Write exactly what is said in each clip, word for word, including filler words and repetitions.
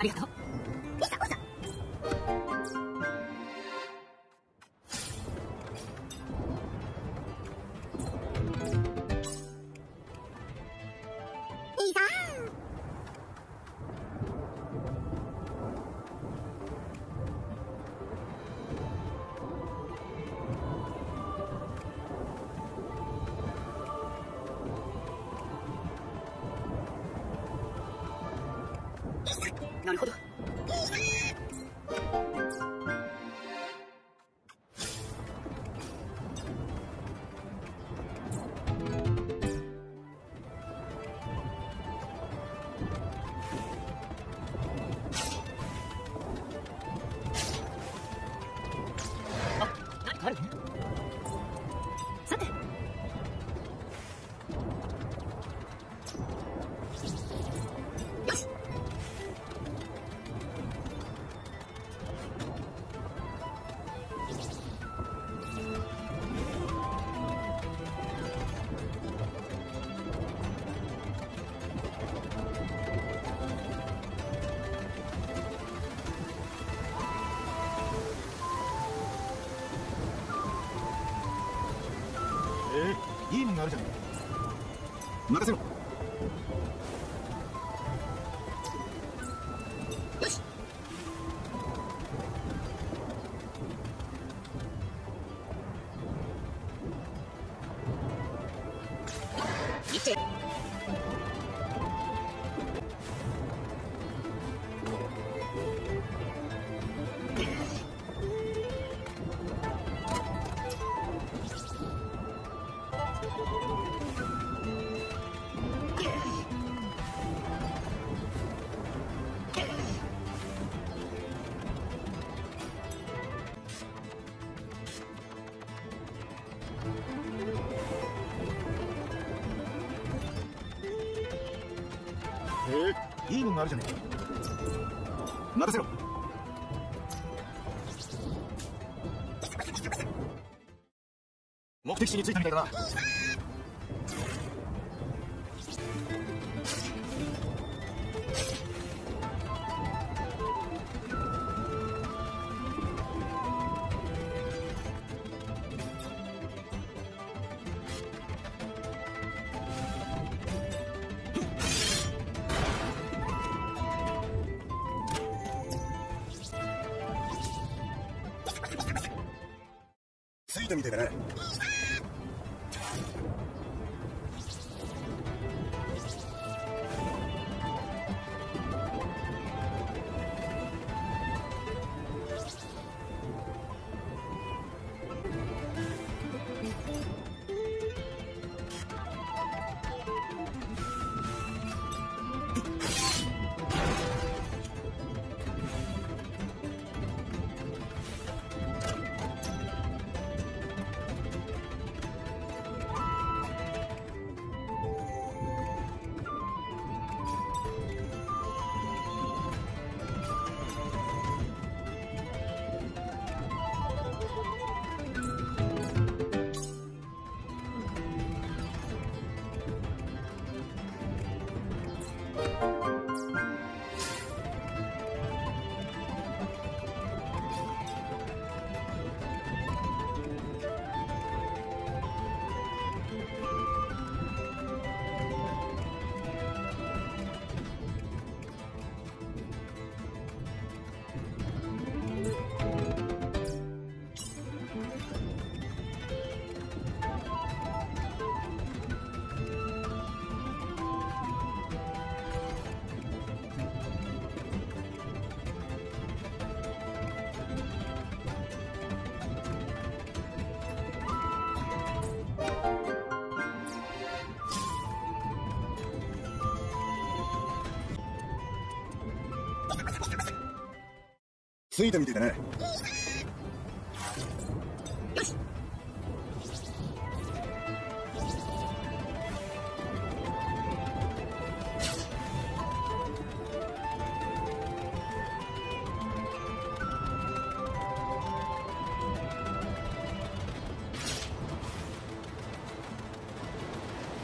ありがとう。いざおざ。いざなるほど。あ、何かあるの？さて。よし。 えー、いいもんがあるじゃん。任せろ。 よし。見て。 えー、いいもんがあるじゃねえか。任せろ。目的地に着いたみたいだな。着いたみたいだな。着いたみたいだな。よし。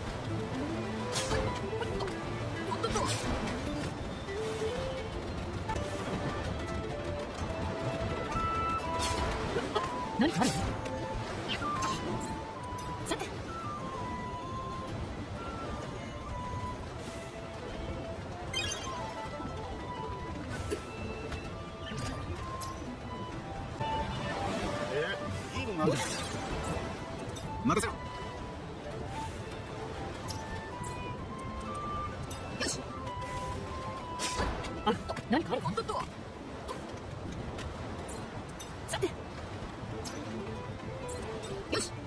おっとっと。 何かある？さて。 えー、いいのがあるじゃないか。任せろ。 よし。あ、何かある？本当とは。さて。よし。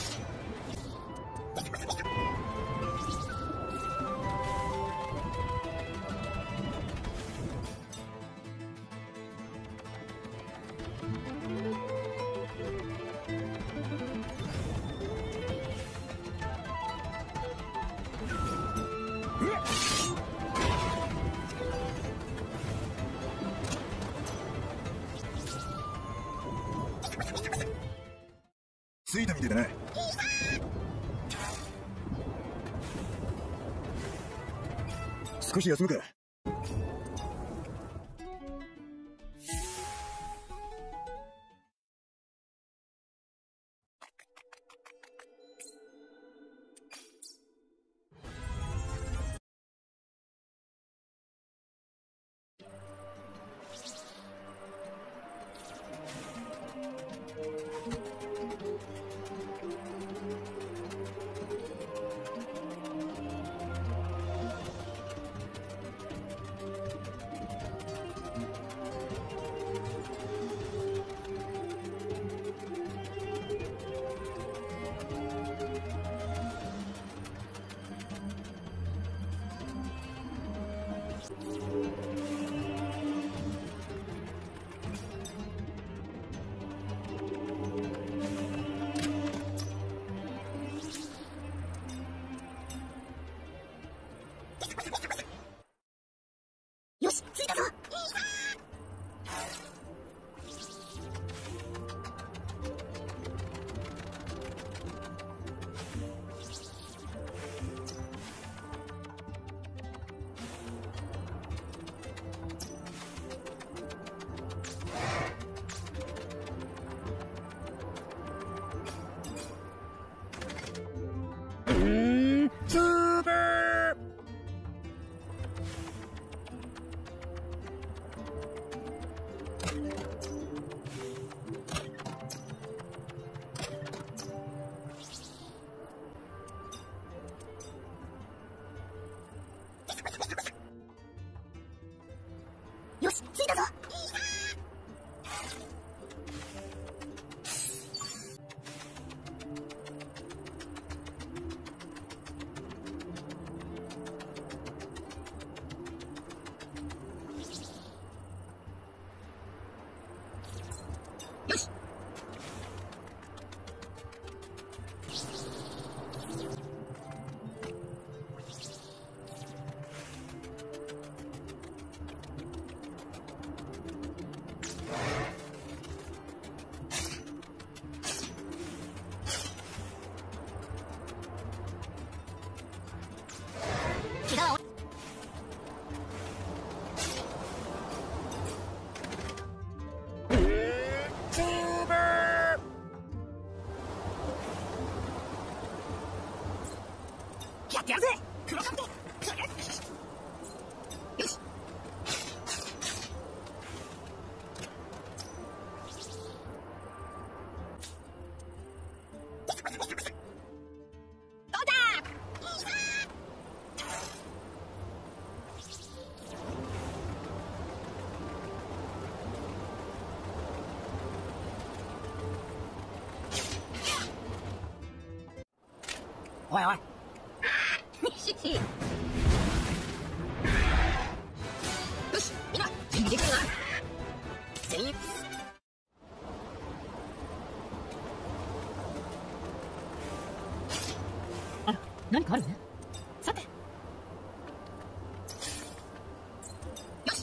着いたみたいだね。少し休むか。 よし、着いたぞ。 うーん、スーパー。 よし、着いたぞ。よし。やってやるぜ、黒カブト。よし。どうだ。おいおい。よし、みんな準備できたな。全員。あら、何かあるね。さて。よし。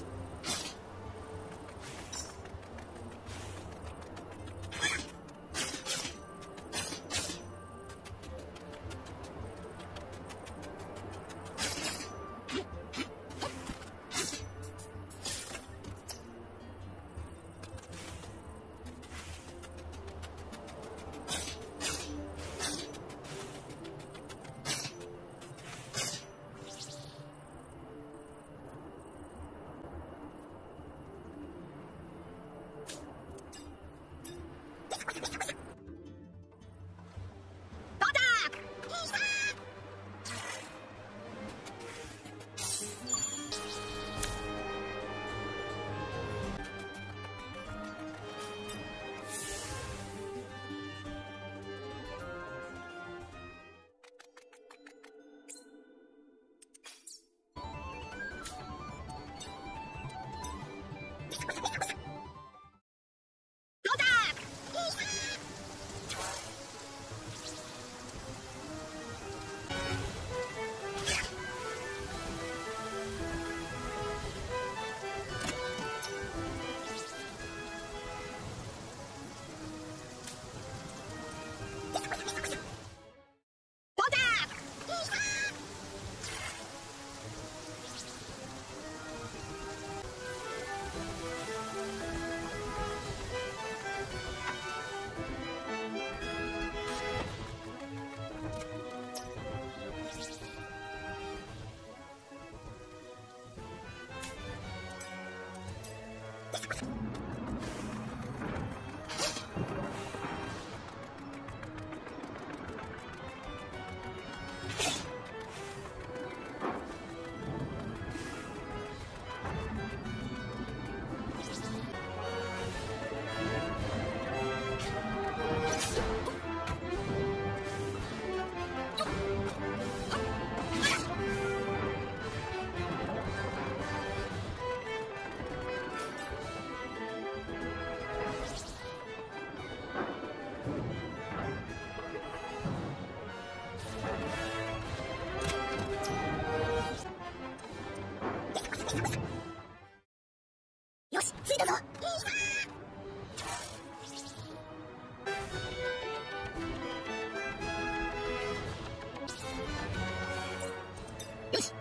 よし。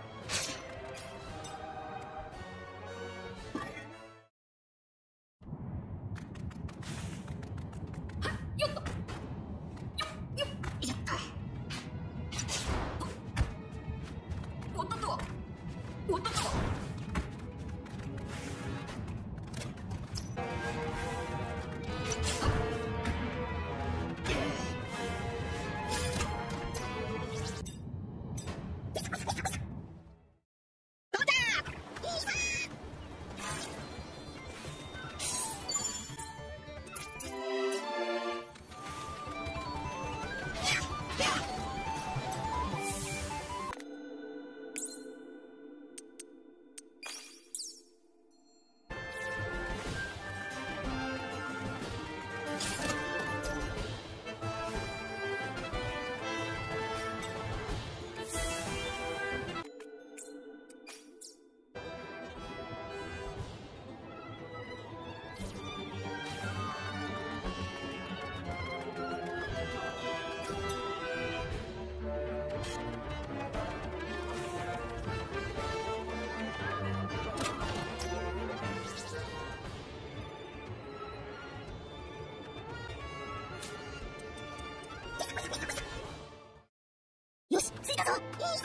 よっと。よっよっいしょ。おっとっと。おっとっと。よし、着いたぞ。いい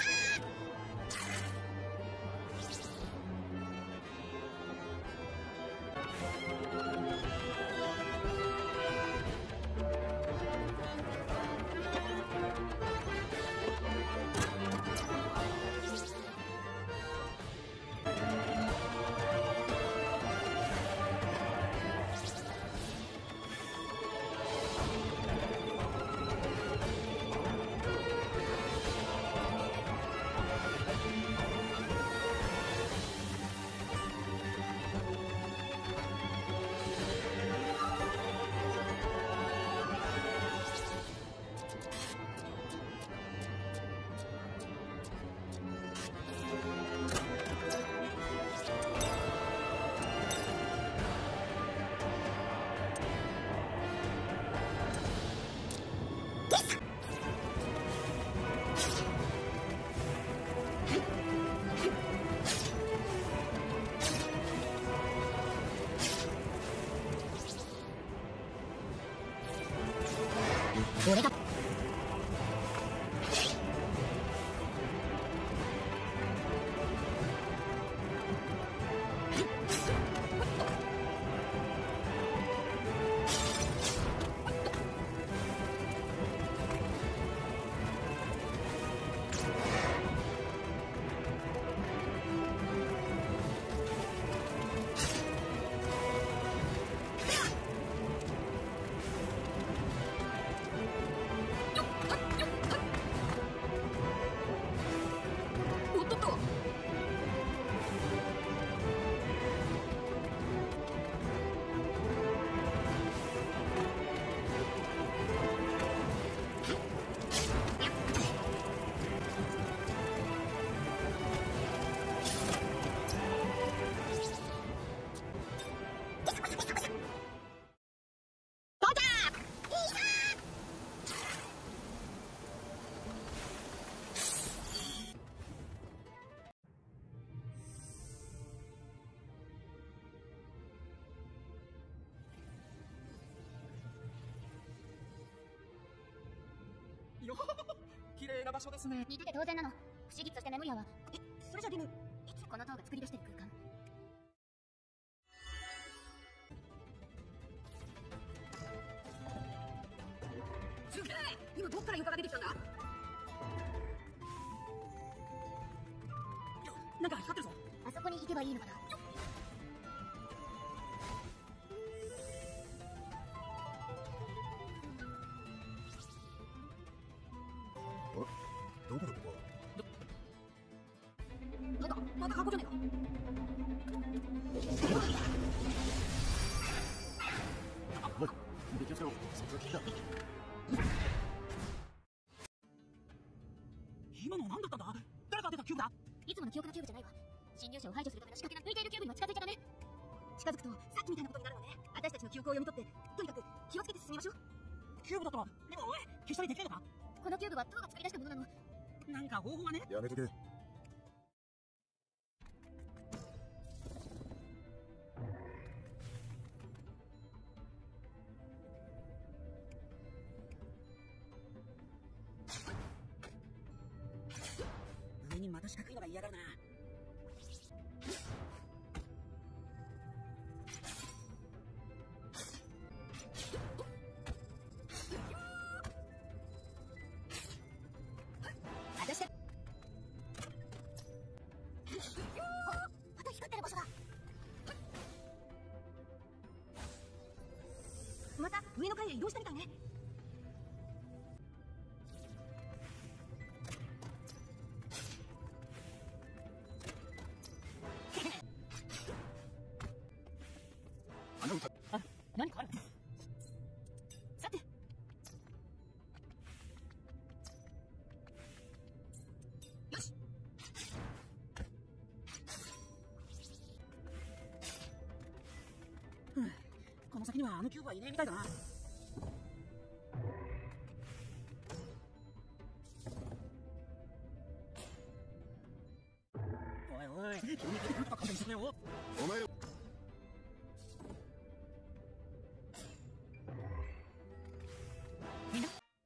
俺がよ綺麗な場所ですね。 似てて当然なの。不思議として眠りやわ。 え、それじゃリム、 いつこの塔が作り出してる空間。 すげえ、今どっから床が出てきたんだ。よ、なんか光ってるぞ。 あそこに行けばいいのかな。 どこだここ。 なんだ、また箱じゃねえか。 おい、気をつけろ。そっちは聞いた。 今のは何だったんだ。誰が出たキューブだ。 いつもの記憶のキューブじゃないわ。侵入者を排除するための仕掛けな。浮いているキューブには近づいちゃダメ。近づくとさっきみたいなことになるのね。私たちの記憶を読み取って、とにかく気をつけて進みましょう。 キューブだったら、でもおい、消したりできないのか。 このキューブは塔が作り出したものなの。 何か方法はね。 やめとけ。 にまた四角いのが嫌がるな。 私だ。また光ってる場所だ。また上の階へ移動したみたいね。 あ、何かある。 さて、よし。 ふん、この先にはあのキューブはいねえみたいだな。おいおい、急に出てくるとか勘弁してくれよ。 お前らみんな。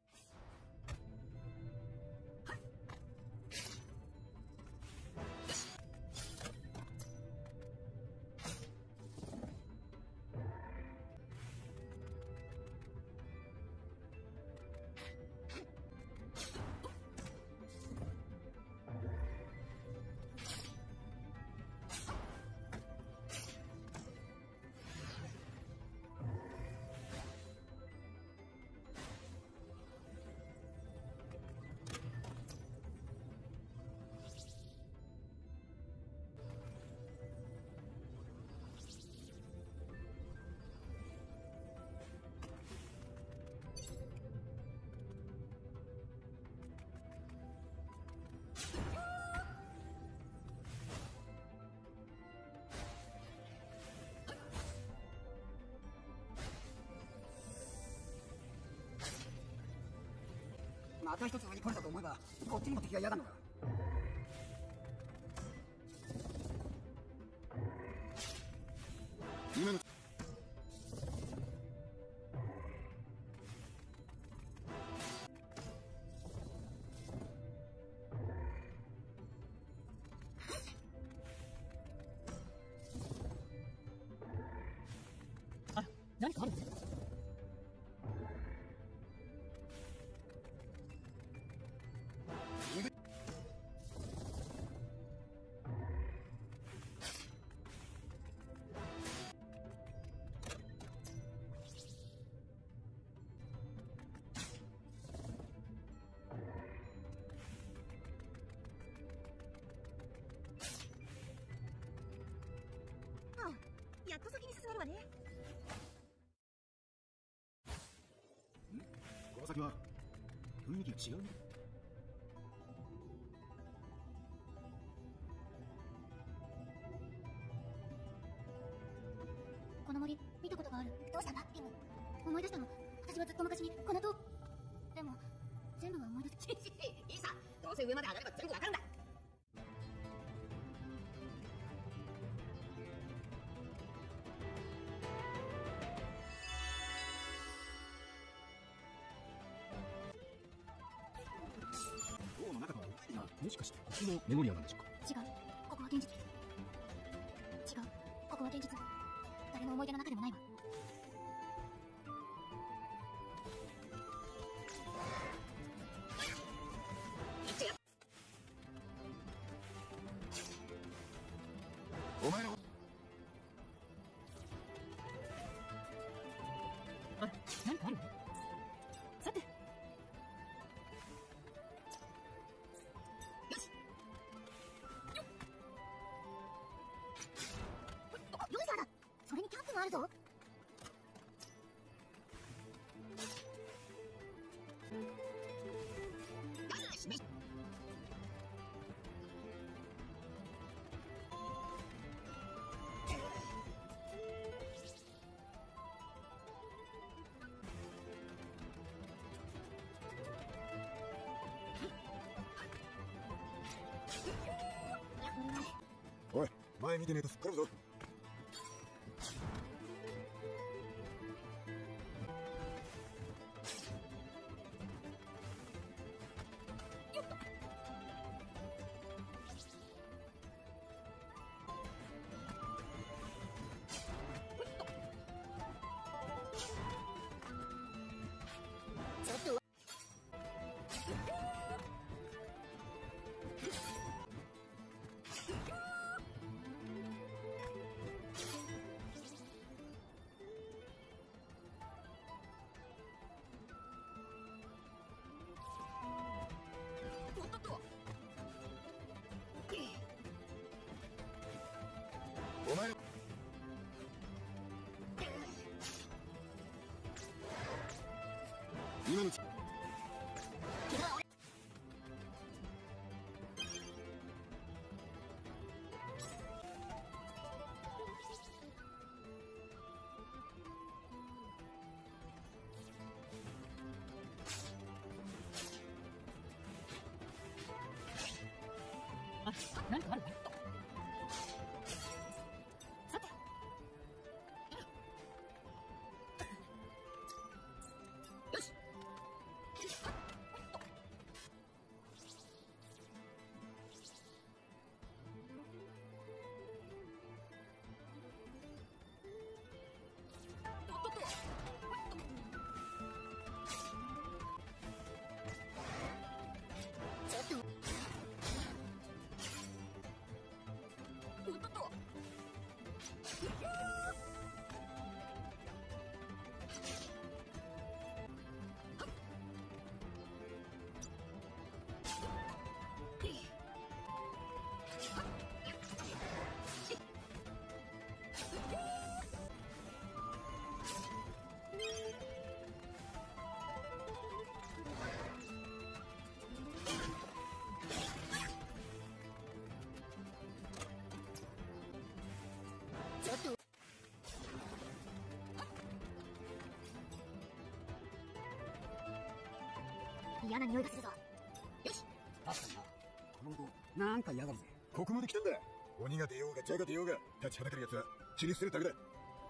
また一つ上に来れたと思えば、こっちにも敵が嫌がるのか。 今のあ、何かあるの？ やっと先に進めるわね。 この先は雰囲気が違うね。 この森見たことがある。どうしたんだリム。思い出したの。私はずっと昔にこの塔。でも全部は思い出せ。いいさ、どうせ上まで上がれば全部わかるんだ。 塔の中がもしかしてこのメモリアなんでしょうか。 違う、ここは現実。違う、ここは現実。誰の思い出の中でもないわ。 お前のあ、何かあるの？ さて、よし。よっ。あ、ヨイサーだ。それにキャンプもあるぞ。よし、めおい、前見てねえとすっ転ぶぞ。 お前の今のうちあ、何かあるの？ さてよしちょっと嫌な匂いがするぞ。よし確かにな。この音なんか嫌がるぜ。 ここまで来たんだ。鬼が出ようが蛇が出ようが立ちはだかる奴は切り捨てるだけだ。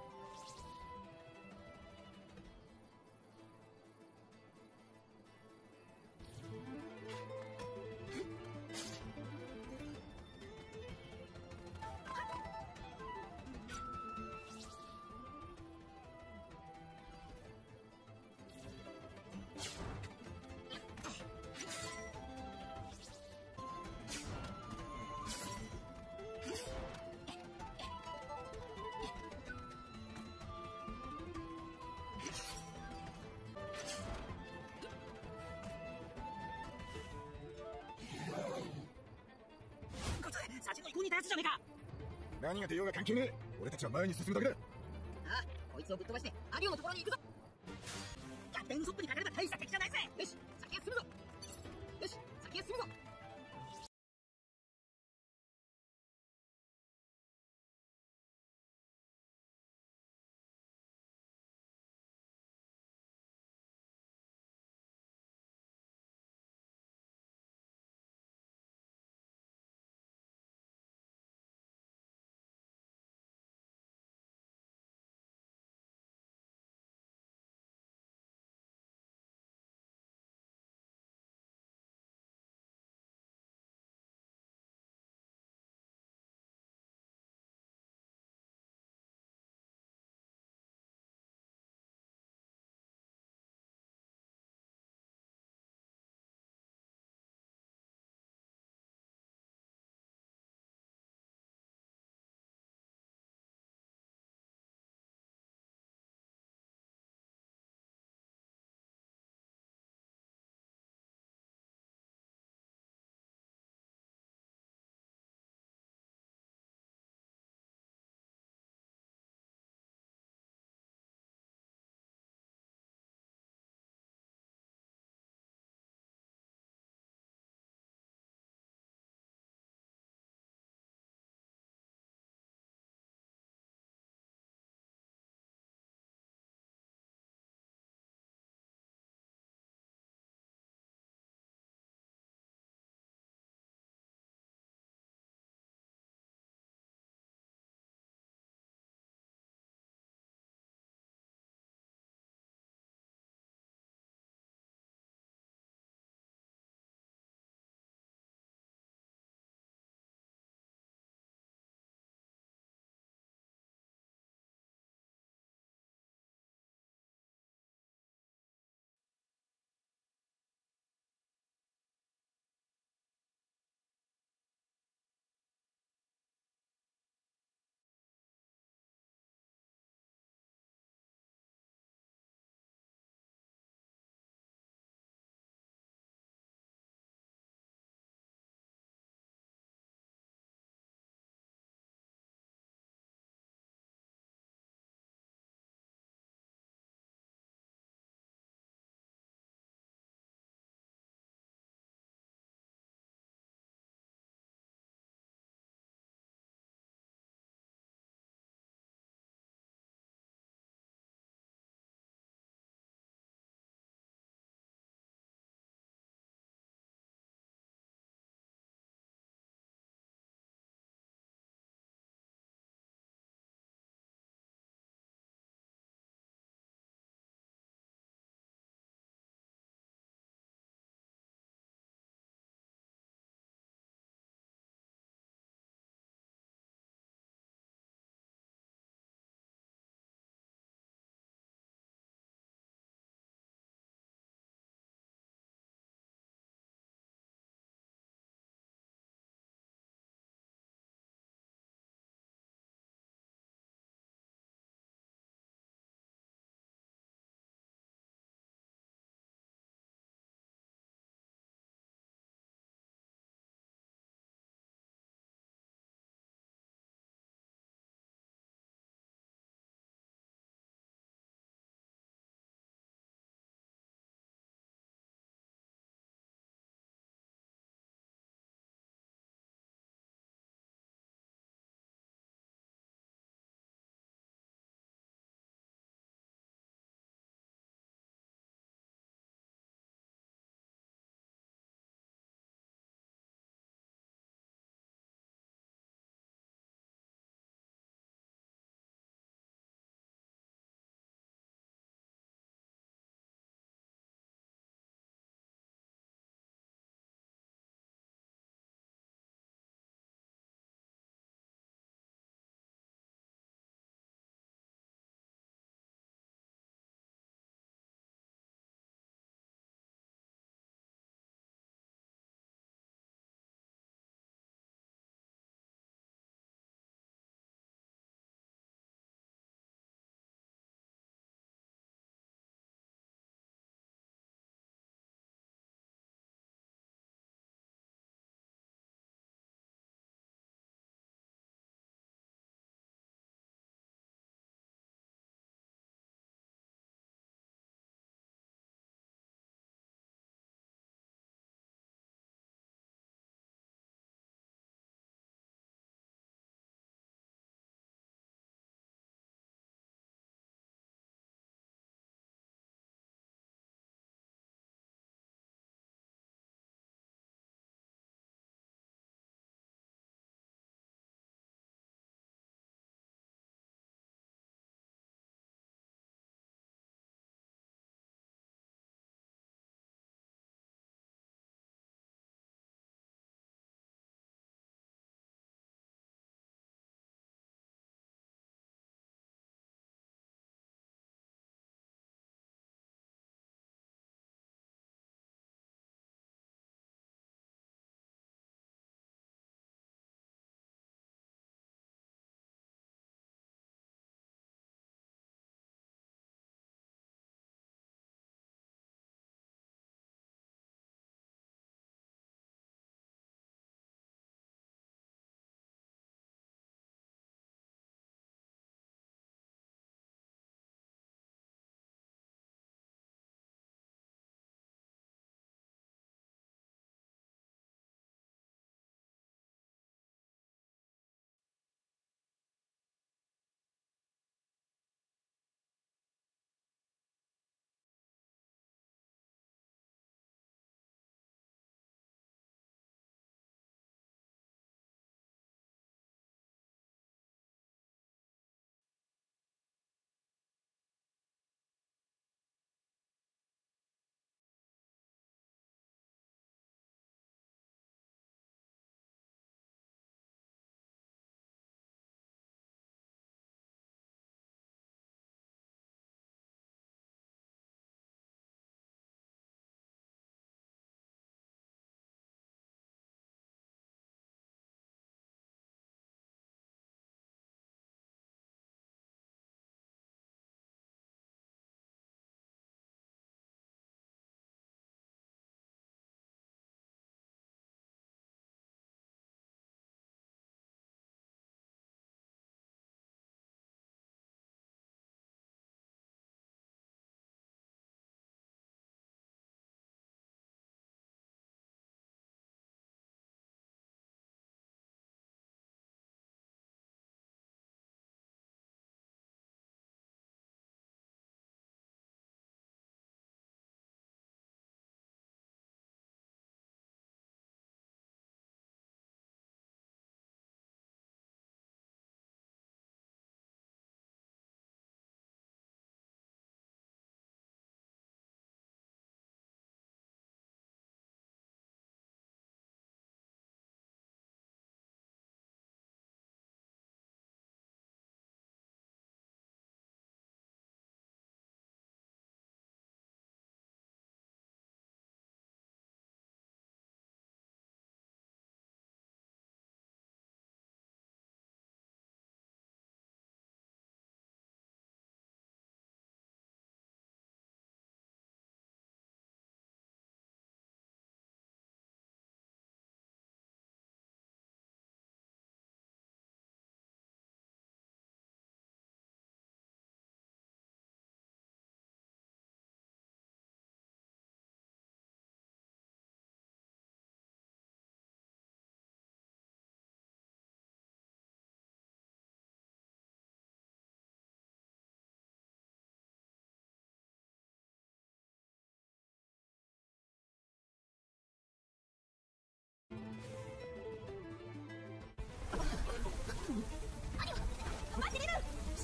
こいつ先の移行にいたやつじゃねえか。 何が出ようが関係ねえ。俺たちは前に進むだけだ。 ああ、こいつをぶっ飛ばしてアディオのところに行くぞ。キャプテンウソップにかかれば大した敵じゃないぜ。よし、先へ進むぞ。よし、先へ進むぞ。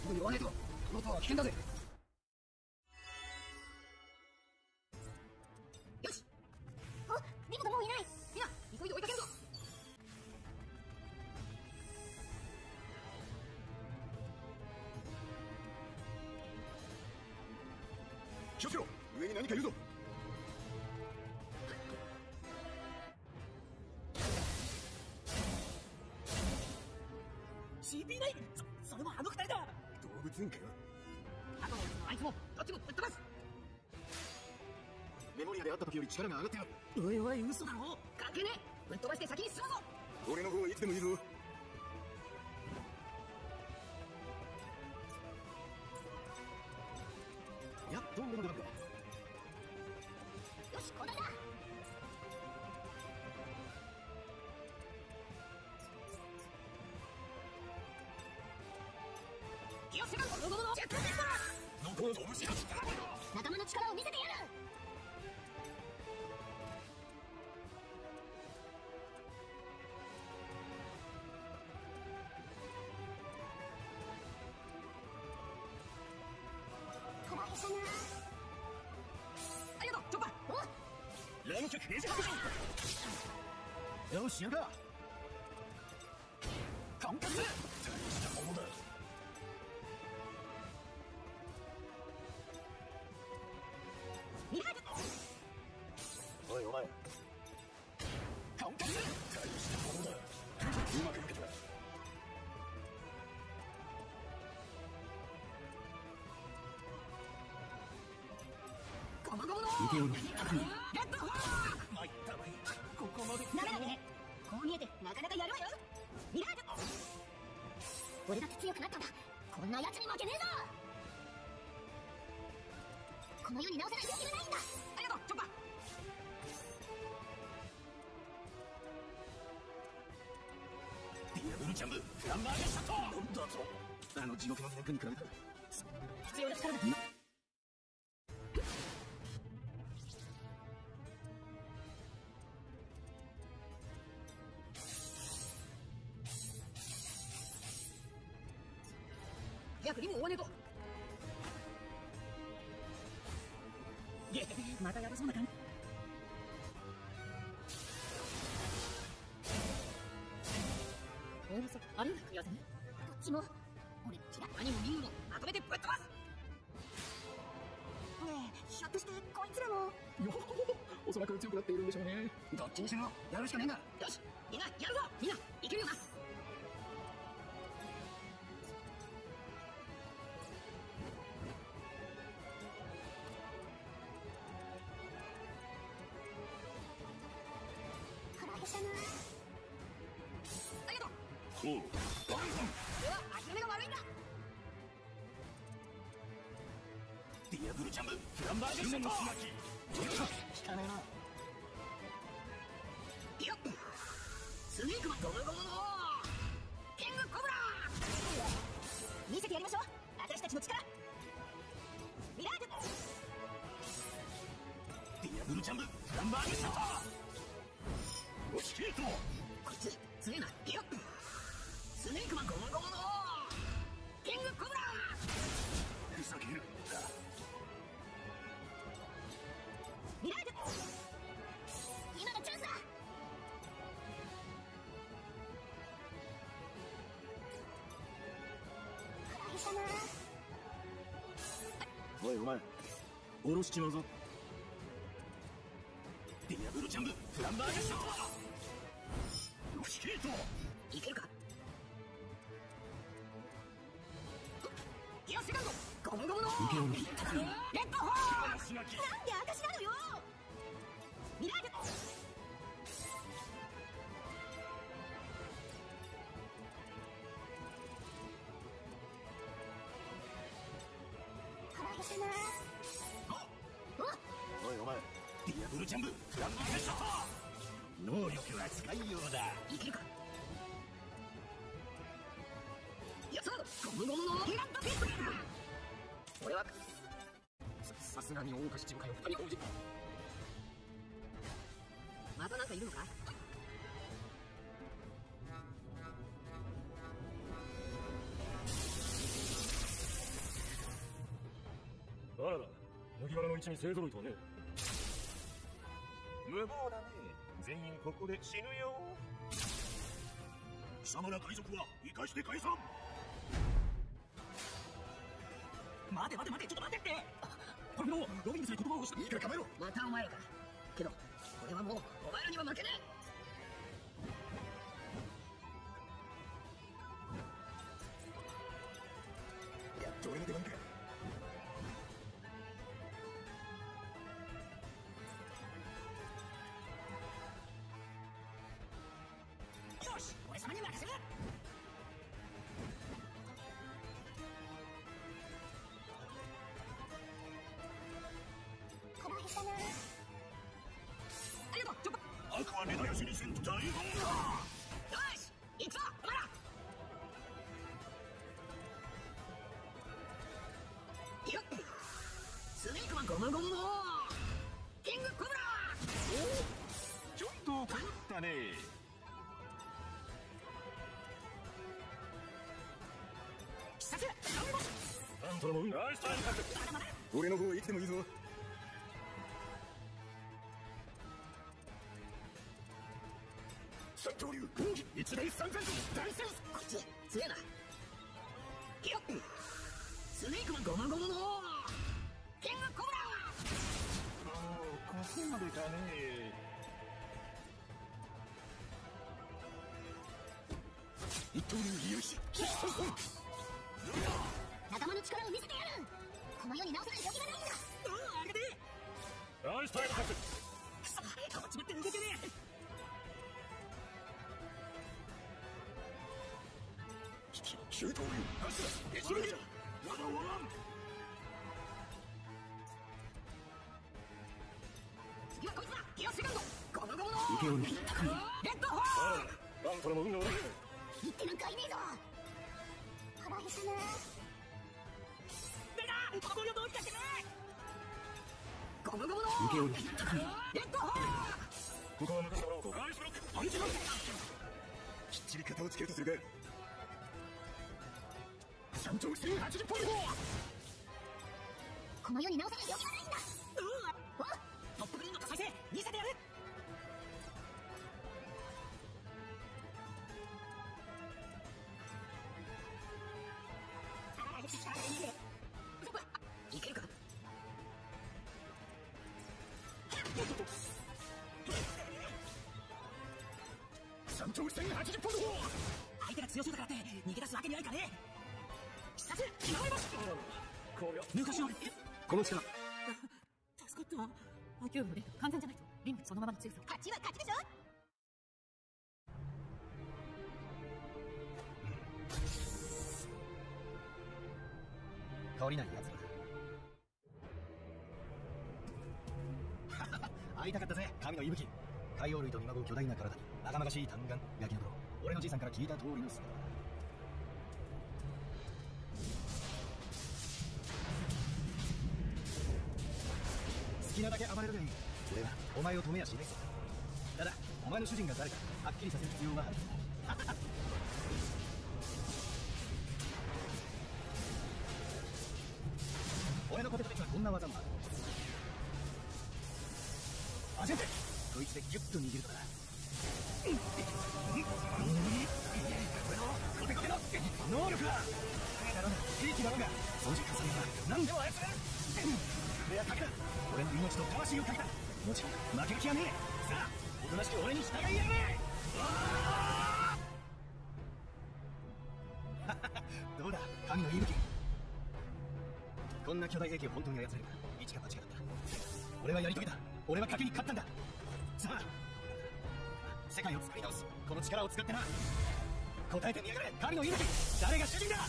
ぐに追わねえと。この塔は危険だぜ。 よし、 あ、リムがもういない。 みんな急いで追いかけるぞ。 気をつけろ、上に何かいるぞ。 シーピーナイン、そ、それもあの二人だ。 動物園かよ。 あとのあいつもどっちもぶっ飛ばす。 メモリアで会った時より力が上がってる。 おいおい、嘘だろ。関係ねえ、ぶっ飛ばして先に進むぞ。 俺の方はいつでもいいぞ。やっと俺の出番か。 よし、これだ。 気をつけろ、ゴムゴムのジェットピストル。 残るぞ、虫が来た。 仲間の力を見せてやる。こらえたな。 ありがとう、チョッパー。 乱脚平時よし、やるか。 完結。 大したものだ。 ミラージュ。 おいお前、 完結。 大したものだ。うまくいけた。 ゴムゴムの見ておる。 レッドホール。 参ったまい。 ここまで。なめなめね。こう見えてなかなかやるわよ。ミラージュ。 俺だって強くなったんだ。こんな奴に負けねえぞ。この世に直せない勇気がないんだ。 ありがとう、チョッパー。 ディアブルジャンブフランバーゲシャット。なんだぞ、あの地獄のにねんかんに比べたら必要な力だ。早くリムを追わねえと。ゲッ、またやばそうな感じ。おおよそあるんだ、組み合わせね。 どっちも俺っちだ。 何もリムもまとめてぶっ飛ばす。 ねえ、ひょっとしてこいつらも。 よおそらく強くなっているんでしょうね。 どっちにしろやるしかねえんだ。 よし、みんなやるぞ。みんないけるよな。 腹減ったな。 ありがとう。 おう、 これは諦めが悪いんだ。 ディアブルジャンブフランバーゲシャット。効かねえな。 いや、スネークマンゴムゴムのキングコブラ。 見せてやりましょう、私たちの力。ミラージュ。 ディアブルジャンブフランバーゲシャット。押し切ると。 こいつ強えな。いや、スネークマンゴムゴムのキングコブラ。 ふざけるんだ。 ミラージュ。今のチャンスだ。腹減ったな。 おいお前、下ろしちまうぞ。ディアブルジャンブフランバーゲシャット。押し切ると。 いけるか。ギアセカンドゴムゴムのレッドホール。 足がき。 なんで私なのよ。ミラージュ。腹減ったな。 おいお前、ディアブルジャンブフランバーゲシャット。能力は使いようだ。 いけるか。やったゴムゴムのゲランドピストル。俺はささすがに大岡七部かよ。二人同時。 またなんかいるのか。 麦わらの一味勢ぞろいとはね。無謀だね。全員ここで死ぬよ。貴様ら海賊は生かして解散。 待て待て待て、ちょっと待ってって。これもロビングさえ言葉をした。 いいから構えろ。 またお前らか。けど俺はもうお前らには負けねえ。やっと俺の出番か。 よし、俺様に任せる。 腹減ったな。 ありがとう。ちょっと悪は根絶やしにせんと大本だ。 よし行くぞお前ら。よっ、スネークマンゴムゴムのキングコブラ。 おちょっと狂ったね。 必殺ダブルボス。 なんとのもん。ナイスタイムカット。俺の方へ生きてもいいぞ。三刀流一大三千大戦士。 こっち強えな。よっ、スネークマンゴムゴムのキングコブラ。 おお、ここまでかね。一刀流勇士仲間の力を見せてやる。この世に直せない余地がないんだ。 うん、ありがてえ。 ナイスタイムカット。 くそ、変わっちまって動けねえ。 九刀流走ら一撃じゃまだ終わらん。 次はこいつだ。ギアセカンドゴムゴムの受け負うレッドホーああ、なんとのも運が悪い。 言ってなんかいねえぞ。腹減ったな。 出た、この世どういたしてくれ。ゴムゴムの受け負うレッドホー。 ここは任せてもらおうか。ナイスブロックパンチブロック。きっちり型をつけるとするか。三兆せんはちじゅっポイント。 この世に直せない余地がないんだ。 うん、トップグリーンの多彩性見せてやる。いけるか。 三兆せんはちじゅっポイント。 相手が強そうだからって逃げ出すわけにはいかねえ。必殺決まります。 こりゃ昔のこの力。 助かった。アキューブで完全じゃないとリンクそのままの強さ。 勝ちは勝ちでしょ。 変わりないやつら会いたかったぜ、神の息吹。海洋類と見まごう巨大な体に長々しい弾丸ガキの頃、俺のじいさんから聞いた通りの姿だ。好きなだけ暴れるがいい。俺はお前を止めやしないぞ。ただお前の主人が誰かはっきりさせる必要はある。俺のコテコテにはこんな技もある。アジェンテ、こいつでギュッと握るとだ。俺のコテコテの能力だ。手だろうが兵器だろうが掃除重ねば何でも操れる。これは賭けだ。俺の命と魂をかけた。もちろん負ける気はねえ。さあおとなしく俺に従いやがれ。どうだ神の息吹。こんな巨大兵器を本当に操れるか一か八かだった。俺はやり遂げた。俺は賭けに勝ったんだ。さあ世界を作り直すこの力を使ってな。答えてみやがれ神の息吹。誰が主人だ。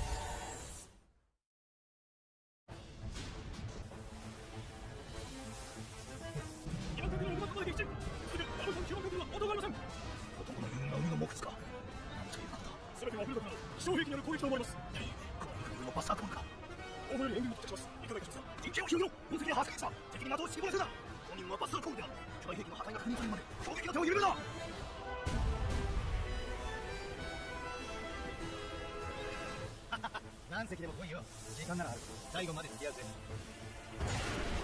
今時の馬とできちゃう。それであのさん共和国は男がいません。男の言う何の目ですか。何ということだ。全ては古田から気象兵器による攻撃と思います。この国のバスターコンか。お前より援軍を立ちます。いかがいたしますか。陣形を広げろ。本席に発生した。敵に的を絞らせるな。本人はバスターコンだ。巨大兵器の破壊が確認されるまで攻撃の手を緩めるな。何隻でも来いよ。時間ならある。最後まで付き合うぜ。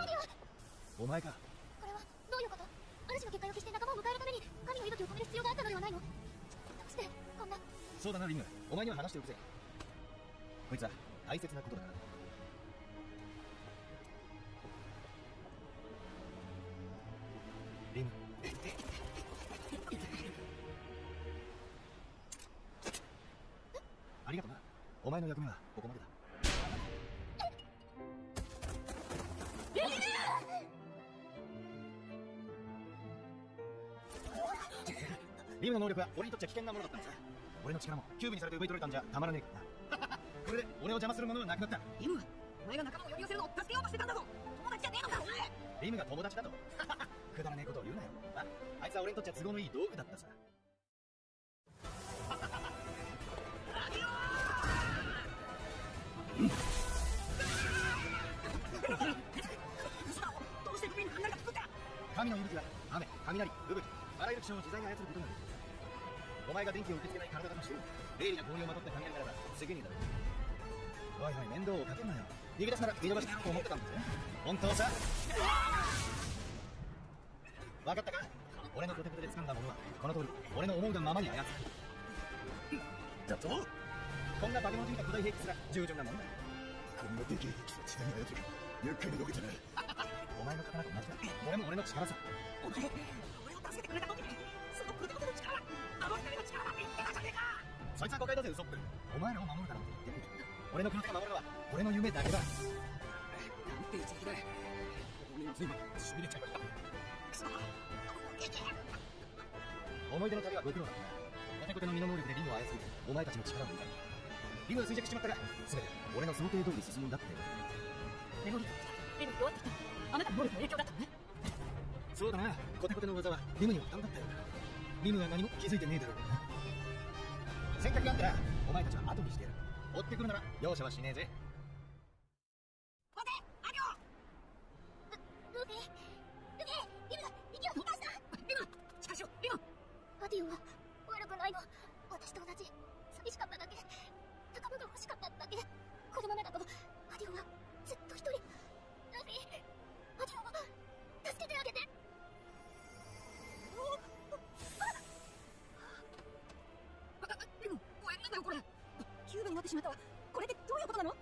お前か。 これはどういうこと？主の結界を消して仲間を迎えるために神の息吹を止める必要があったのではないの？どうしてこんな。 そうだなリム、お前には話しておくぜ。こいつは大切なことだから。リムありがとな。お前の役目はここまでだ。リムの能力は俺にとっちゃ危険なものだったんだ。俺の力もキューブにされて奪い取られたんじゃたまらねえからな。これで俺を邪魔する者はなくなった。 リム、お前が仲間を呼び寄せるのを助けようとしてたんだぞ。友達じゃねえのかお前。 リムが友達だとくだらねえことを言うなよ。あ、あいつは俺にとっちゃ都合のいい道具だったさ。 どうして首に雷がつくんだ。 神の息吹は雨、雷、吹雪、あらゆる気象を自在に操ることができる。お前が電気を受け付けない体だとしても鋭利な氷をまとった雷ならばすぐにだろう。おいおい、面倒をかけんなよ。逃げ出すなら見逃してやろうと思ってたんだぜ。本当さ。分かったか。俺のコテコテで掴んだものはこの通り俺の思うがままに操る。だとこんな化け物じみた古代兵器すら従順なもんだ。 こんなでけえ兵器は自然に操る。厄介にのけてない。 お前の刀と同じだ。俺も俺の力さ。 お前、俺を助けてくれた時にそのコテコテの力、あの光の力だって言ってたじゃねえか。 そいつは誤解だぜウソップ。お前らを守るからって言ってる。俺の国を守るのは俺の夢だけだ。 なんて一撃だ。俺の今しびれちゃった。くそ、 思い出の旅はご苦労だった。コテコテの身の能力でリムを操りお前たちの力を奪いリムが衰弱しちまったが全て俺の想定通り進むんだって。 メモリーが来た。リム弱ってきた。あなたの能力の影響だったのね。 そうだな。コテコテの技はリムには負担だったよ。リムは何も気づいてねえだろうな。せっかくあったらお前たちは後にしてやる。追ってくるなら容赦はしねえぜ。 待て、アリオ。 ルルビールビー、リムが息を吹き出した。 リム、しかしよ、リム。 アディオは悪くないの。私と同じ寂しかっただけ、仲間が欲しかっただけ。このままだとアディオはずっと一人。ルビー、アディオを助けてあげて。 リム、ごめんなんだよこれ。キューブになってしまったわ。これってどういうことなの？考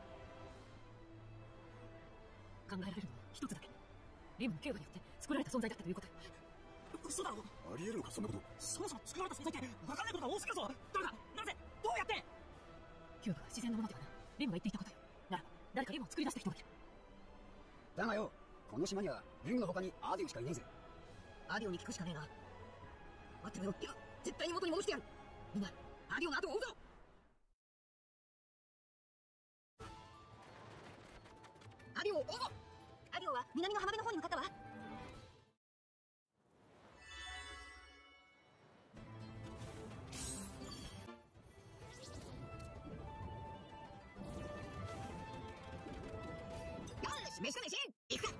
えられるのは一つだけ。リムのキューブによって作られた存在だったということ。嘘だろ。 ありえるのかそんなこと。 そもそも作られた存在って分かんないことが多すぎるぞ。誰が、なぜ、どうやって。キューブは自然のものではなリムが言っていたことよ。ならば誰かリムを作り出した人がいる。 だがよ、この島にはリムの他にアディオしかいねえぜ。 アディオに聞くしかねえな。待ってろよ。いや、絶対に元に戻してやる。みんなアディオの後を追うぞ。アディオを追うぞ。アディオは南の浜辺の方に向かったわ。よし、飯だ飯行くか。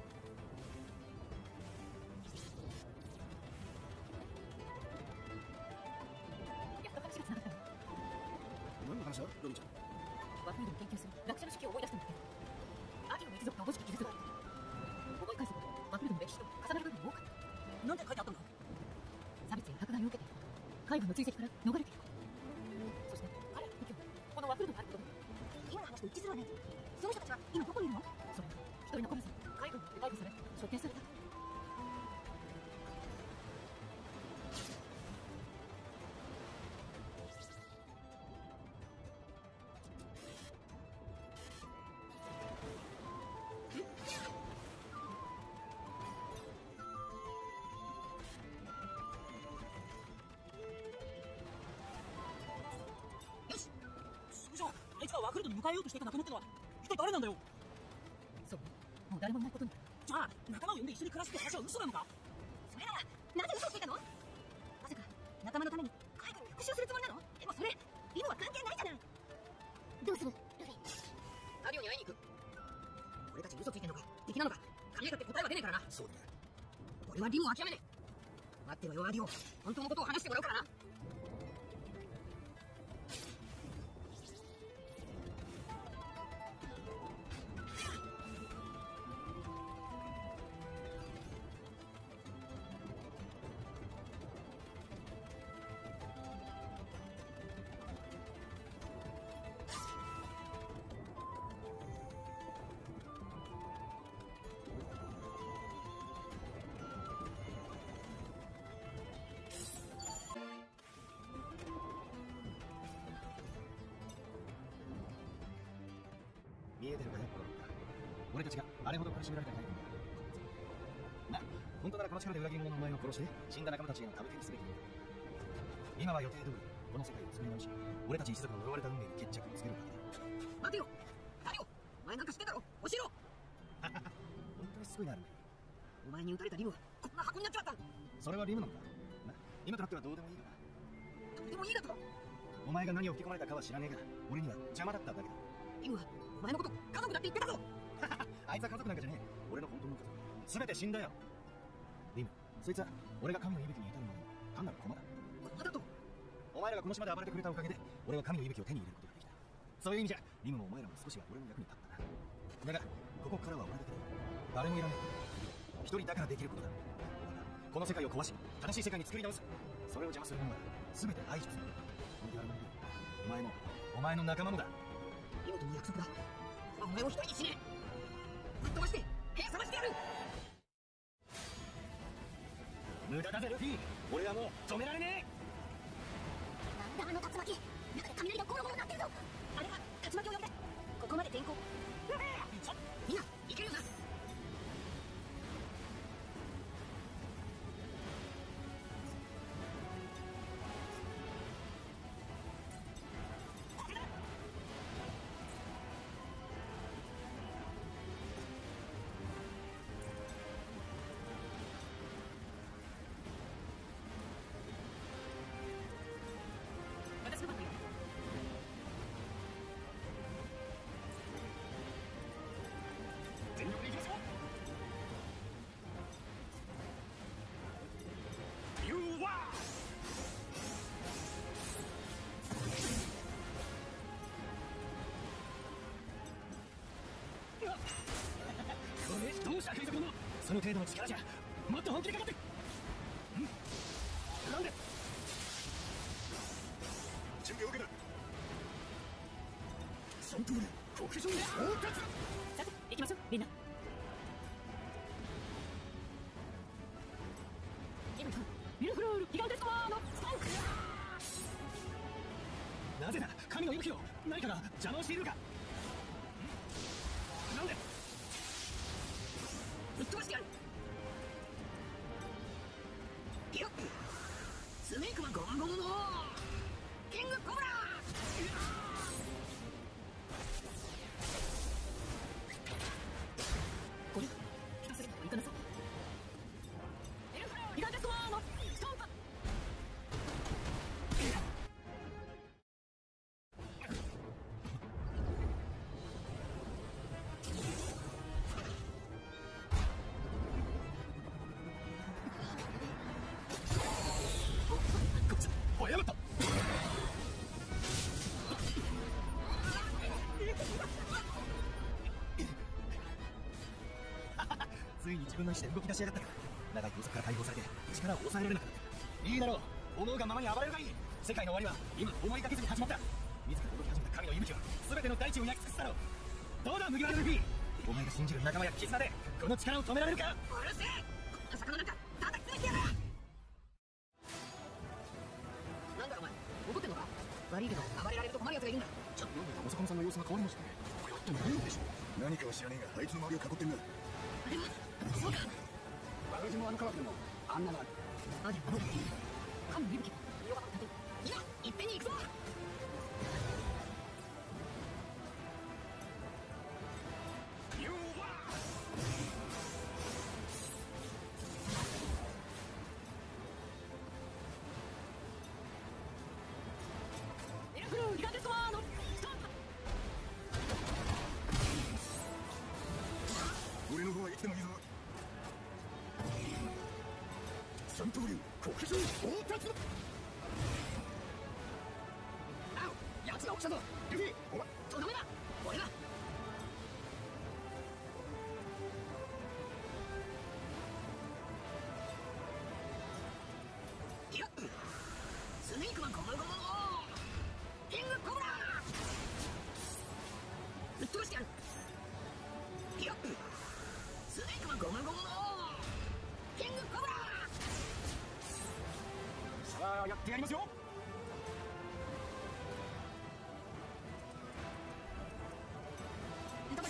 やっと話がつながったの。 何の話だロミちゃん。 ワクリドを研究する学者の式を思い出したんだけど、アディオの一族がおぼしき記述がある。思い返すとワクリドの歴史と重なる部分が多かった。なんて書いてあったんだ。差別や迫害を受けて海軍の追跡から逃れている。そして彼らの故郷このワクリドがあることで今の話と一致するわね。その人たちは今どこにいるの？それが一人残らず海軍によって逮捕され処刑された。あいつがワクルドに迎えようとしていた仲間ってのは一体誰なんだよ。そう、もう誰もいないことに。じゃあ仲間を呼んで一緒に暮らすって話は嘘なのか。それならなぜ嘘をついたの。まさか仲間のために海軍に復讐するつもりなの。でもそれリムは関係ないじゃない。 どうするルフィ。 アディオに会いに行く。俺たちに嘘ついてんのか敵なのか考えたって答えは出ねえからな。 そうだね。 俺はリムを諦めねえ。待ってろよアディオ、本当のことを話してもらうからな。 見えてるかよ、俺たちがあれほど苦しめられたタイプだ。な、本当ならこの力で裏切り者のお前を殺して死んだ仲間たちへの株券にすべきだ。今は予定通りこの世界を作り直し、俺たち一族の呪われた運命に決着をつけるわけだ。 待てよ、誰よ、お前なんか知ってんだろ、教えろ。 本当にすごいな。 お前に撃たれたリムはこんな箱になっちまったん。 それはリムなのかな。今となってはどうでもいいがな。 どうでもいいだと。 お前が何を吹き込まれたかは知らねえが、俺には邪魔だっただけだ。 リムはお前のこと家族だって言ってたぞ。 あいつは家族なんかじゃねえ。俺の本当の家族全て死んだよ。リム、そいつは俺が神の息吹に至るまでの単なる駒だ。 駒だと。 お前らがこの島で暴れてくれたおかげで俺は神の息吹を手に入れることができた。そういう意味じゃリムもお前らも少しは俺の役に立ったな。だがここからは俺だけだ。誰もいらない。一人だからできることだ。この世界を壊し正しい世界に作り直す。それを邪魔する者は全て排除する。お前もお前の仲間もだ。 リムとの約束だ。お前を一人にしねえ。ぶっ飛ばして目覚ましてやる。 無駄だぜルフィ、俺はもう止められねえ。なんだあの竜巻、中で雷がゴロゴロ鳴ってるぞ。 あれは竜巻を呼んで、ここまで天候。みんな行けるよな。私の番だよ。 全力でいきますよ。You are これどうした海賊者。その程度の力じゃもっと本気でかかって。んなんで準備 OK だ。さんとうで国上に到達。 さて行きましょうみんな。ミルフロールギガンテストワーのスパンク。 なぜだ、神の息吹を何かが邪魔をしているのか。なんでぶっ飛ばしてやる。ピヨッ、スネークマンゴンゴンのキングコブラ。これ下すぎてはいかなそう。ミルフロールギガンテストワーのストンプ。 おいやがったついに自分の意志で動き出しやがったか。長い拘束から解放されて力を抑えられなかった。いいだろう、思うがままに暴れるがいい。世界の終わりは今思いがけずに始まった。自ら動き始めた神の息吹は全ての大地を焼き尽くすだろう。どうだ麦わらルフィ、お前が信じる仲間や絆でこの力を止められるか。 うるせえ、こんな魚なんか叩きつめてやる。なんだお前怒ってんのか。悪いけど暴れられると困る奴がいるんだ。ちょっとなんでお魚さんの様子が変わりましたね。 やってないんでしょ。何かは知らねえがあいつの周りを囲ってんな。 あれはそうか。 私もあの科学でもあんなのある。 あでも神の息吹弱かったと。今いっぺんに行くぞ。ミルフロールギガンテストワーのストンプ。 俺の方は生きてもいいぞ。三刀流国上に到達。 あう、奴が起きたぞ。 ルフィ、お前とどめだ。俺だ。いや、スネークマンゴムゴムのキングコブラ。ぶっ飛ばしてやる。いや、スネークマンゴムゴムのキングコブラ。 さあやってやりますよ。 ネタバレ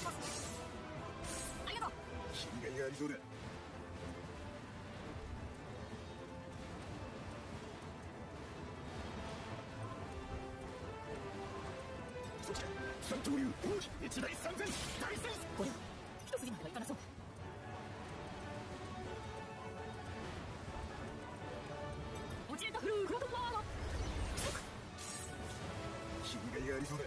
そうだ。そっちだ。三刀流一大三千大戦。 これは一筋縄がいかなそうだ。落ちれたフルーフロトンパワーの君がやりそうだ。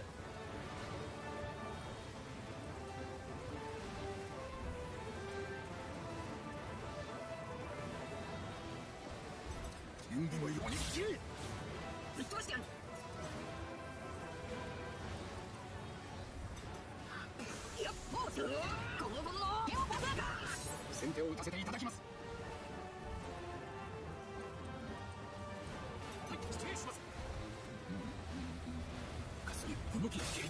剣でもいい鬼切れ。 ぶっ飛ばしてやる。いやポーズゴムゴムの手をパスー先手を打たせていただきます。はい、失礼します。かすり動き切り。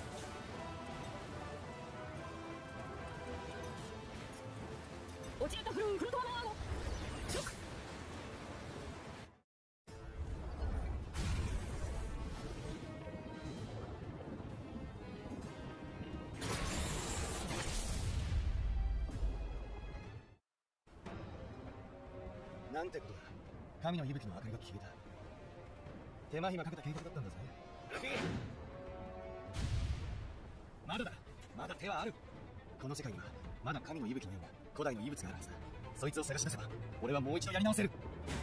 落ちれたフルーフロトンパワーのショック。 なんてことだ。神の息吹の明かりが消えた。手間暇かけた計画だったんだぜ。ルフィ、まだだ。まだ手はある。この世界にはまだ神の息吹のような古代の遺物があるはずだ。そいつを探し出せば俺はもう一度やり直せる。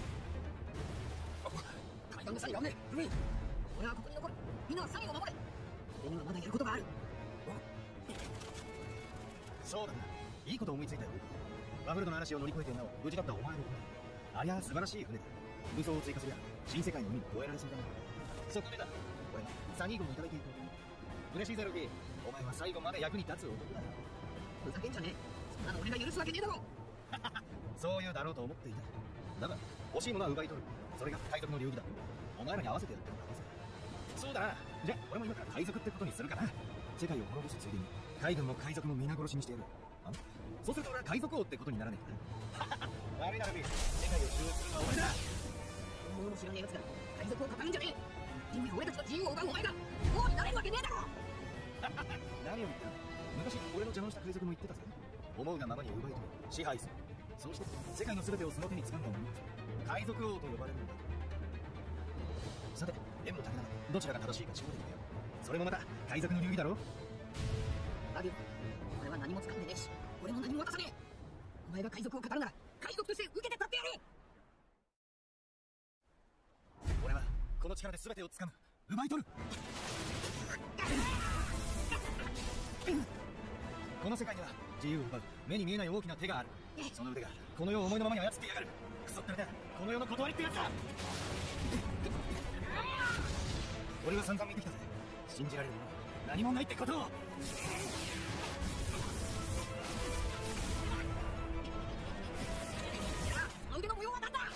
階段のサニが危ねえ。ルフィ、俺はここに残る。みんなはサニを守れ。俺にはまだやることがある。 そうだな、いいこと思いついたよ。バブルドの嵐を乗り越えてなお無事だったお前の船、ありゃ素晴らしい船だ。武装を追加すりゃ新世界の海も越えられそうだな。そこでだ、俺はサニー号をいただいていこう。嬉しいぜルフィ、お前は最後まで役に立つ男だよ。 ふざけんじゃねえ。そんなの俺が許すわけねえだろ。 そういうだろうと思っていた。だが欲しいものは奪い取る。それが海賊の流儀だ。お前らに合わせてやってるんだぜ。そうだな、じゃあ俺も今から海賊ってことにするかな。世界を滅ぼすついでに海軍も海賊も皆殺しにしてやる。あ、そうすると俺は海賊王ってことにならねえかな。悪いなルフィ、世界を襲撃するのは俺だ。 本物も知らねえ奴が海賊を語るんじゃねえ。人類が俺たちの自由を奪うお前が王になれるわけねえだろ。 何を言ったんだ。昔俺の邪魔をした海賊も言ってたぜ。思うがままに奪い取り支配する。そうして世界の全てをその手に掴んだ者海賊王と呼ばれるんだ。さて縁も竹ならどちらが正しいか勝負でだよ。それもまた海賊の流儀だろ。 アディオ、俺は何も掴んでねえし俺も何も渡さねえ。お前が海賊を語るなら海賊として受けて立ってやる。 俺はこの力で全てを掴む、奪い取る。この世界には自由を奪う目に見えない大きな手がある。その腕がこの世を思いのままに操ってやがる。クソったれだ、この世の断りってやつだ。俺は散々見てきたぜ。信じられるもの何もないってことを。 その腕の模様は何だ。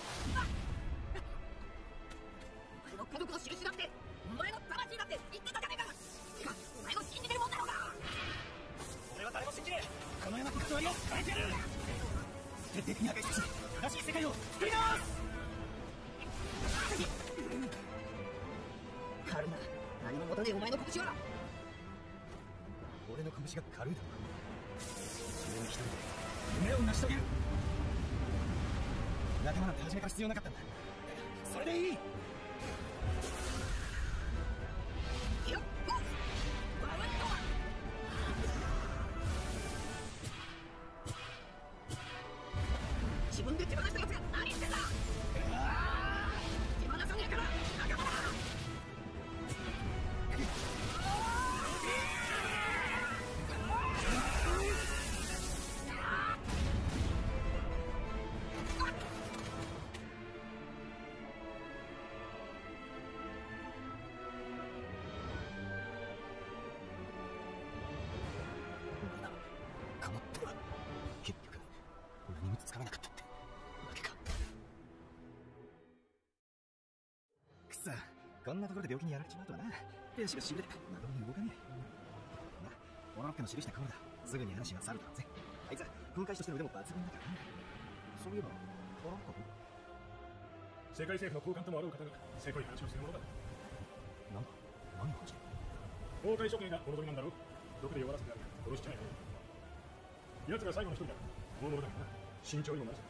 お前の家族の印だってお前の魂だって言ってたじゃねえか。てかお前の信じてるもんだろうが。 俺は誰も信じねえ。この世の断りを変えてやる。徹底的に破壊し正しい世界を作り直す。 軽いな、何も持たねえお前の拳は。 俺の拳が軽いだろ。自分一人で夢を成し遂げる。仲間なんて初めから必要なかったんだ。それでいい。 よっほっバウンド。自分で手放したやつが何言ってんだ。手放さねえから仲間だ。 結局何もつかめなかったってわけか。くそ、こんなところで病気にやられちまうとはな。手足がしびれてまともに動かねえ。な、オロロッケの記したコールだ。すぐに話は去るだろうぜ。あいつは空海師としての腕も抜群だからな。そういえばオロロッコ世界政府の高官ともあろう方がせこい話をするものだ。 なんだ、何の話だ。 公開処刑がお望みなんだろう。毒で弱らせてある。殺しちゃえよ。奴が最後の一人だ。 大物だからな。慎重にもなるぞ。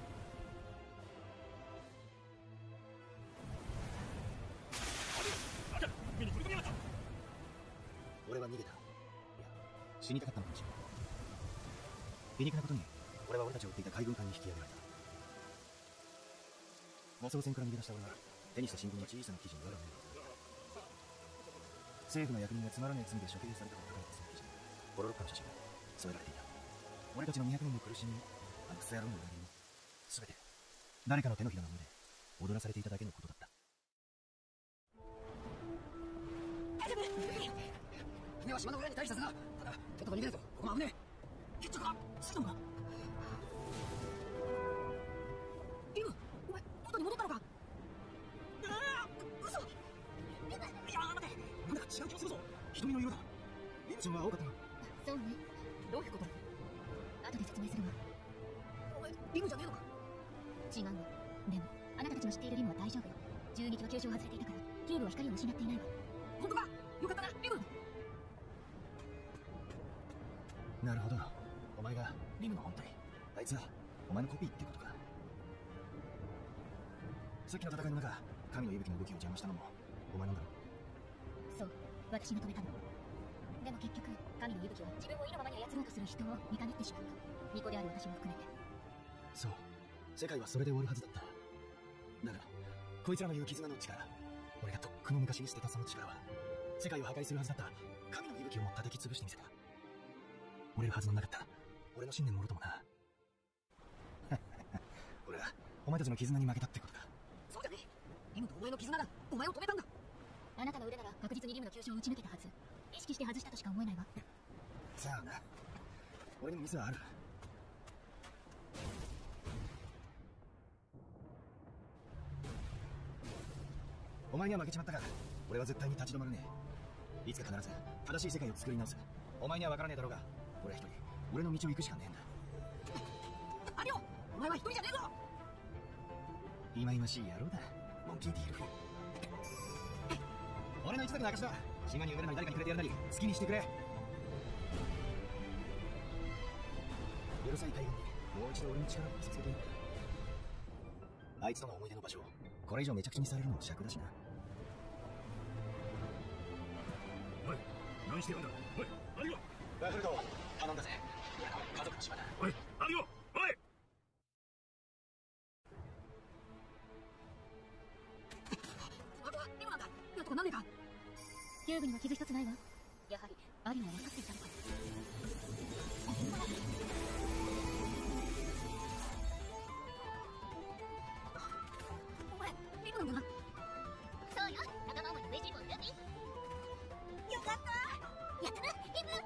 ありゃ、目に飛び込みやがった。 俺は逃げた。いや、死にたかったのかもしれない。皮肉なことに、俺は俺たちを追っていた海軍艦に引き上げられた。護送船から逃げ出した俺は、手にした新聞の小さな記事に我を見る。政府の役人がつまらねえ罪で処刑されたと書かれたその記事に、ポロロッカの写真が添えられていた。俺たちのにひゃくねんの苦しみも、あのクソ野郎の裏切りも、すべて、誰かの手のひらの上で、踊らされていただけのことだった。 大丈夫？船は島の裏に退避させな。ただ、とっとと逃げるぞ。ここも危ねえ。決着か？死んだのか？リム、お前、元に戻ったのか？ああ、嘘！いや、待て。なんだか違う気がするぞ。瞳の色だ。リムちゃんは青かったな。 そうね。どういうことだ？後で説明するわ。 お前、リムじゃねえのか？ 違うわ。でも、あなたたちの知っているリムは大丈夫よ。銃撃は急所を外れていたから、キューブは光を失っていないわ。 本当か？よかったな、リム！ なるほど。お前がリムの本体。あいつはお前のコピーってことか。さっきの戦いの中、神の息吹の動きを邪魔したのもお前なんだろう。 そう、私が止めたの。でも結局、神の息吹は自分を意のままに操ろうとする人を見限ってしまった。巫女である私も含めて。 そう、世界はそれで終わるはずだった。だがこいつらの言う絆の力、俺がとっくの昔に捨てたその力は、世界を破壊するはずだった神の息吹をも叩き潰してみせた。折れるはずのなかった俺の信念もろともな。俺はお前たちの絆に負けたってことか。 そうじゃねえ。リムとお前の絆がお前を止めたんだ。 あなたの腕なら確実にリムの急所を打ち抜けたはず。意識して外したとしか思えないわ。 さあな、俺にもミスはある。お前には負けちまったが、俺は絶対に立ち止まるね。いつか必ず正しい世界を作り直す。お前には分からねえだろうが、俺は一人俺の道を行くしかねえんだ。 アリオ、お前は一人じゃねえぞ。 忌々しい野郎だ、モンキー・ディールフ。俺の一族の証だ。島に埋めるのに誰かにくれてやるなり好きにしてくれ。許さい海軍にもう一度俺の力を見せつけていいんだ。あいつとの思い出の場所をこれ以上めちゃくちゃにされるのも尺だしな。 おい、何してるんだ。おい、アリオ。 ラフルド頼んだぜ。家族の島だ。 おい、アリオ、おい。 あとはリムなんだ。なんとかなんねえか。 キューブには傷一つないわ。やはりアリオは分かっていたのか。 お前、リムなんだな。 そうよ、仲間思いの嬉しいもんだね。よかった。やったな、リム。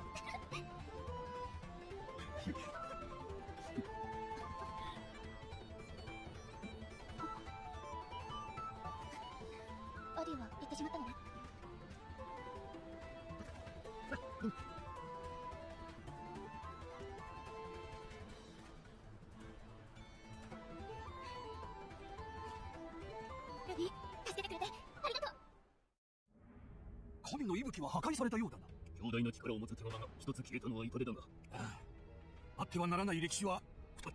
アディは行ってしまったのね。ルビー、助けてくれてありがとう。 神の息吹は破壊されたようだな。強大な力を持つ手の名が一つ消えたのは痛手だが、ああ、あってはならない歴史は二つ。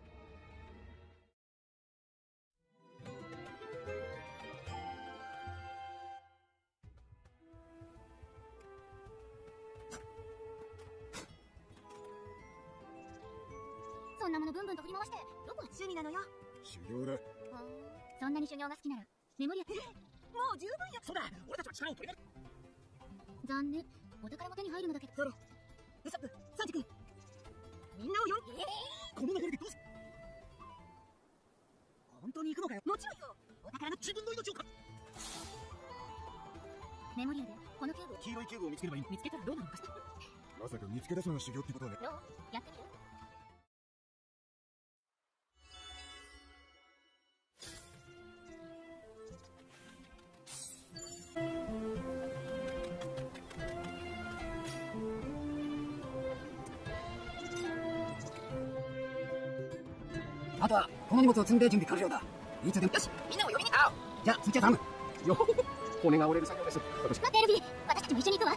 そんなものブンブンと振り回してどこが趣味なのよ。 修行だ。 そんなに修行が好きならメモリア。 もう十分や。 そうだ、俺たちは力を取り残念、お宝も手に入るのだけど。 ゾロ、ウサップ、サンジ君、みんなをよ。 この流れでどうす。 本当に行くのかよ。もちろんよ。お宝の自分の命をか。 メモリアでこのキューブを。 黄色いキューブを見つければいい。 見つけたらどうなるのかしら。 まさか見つけ出すのが修行ってことはね。 どうやってみる。 あとはこの荷物を積んで準備完了だ。いつでもよし、みんなを呼びに。あじゃあそっちは頼むよ。 骨が折れる作業です。私待ってエルビー、私たちも一緒に行くわ。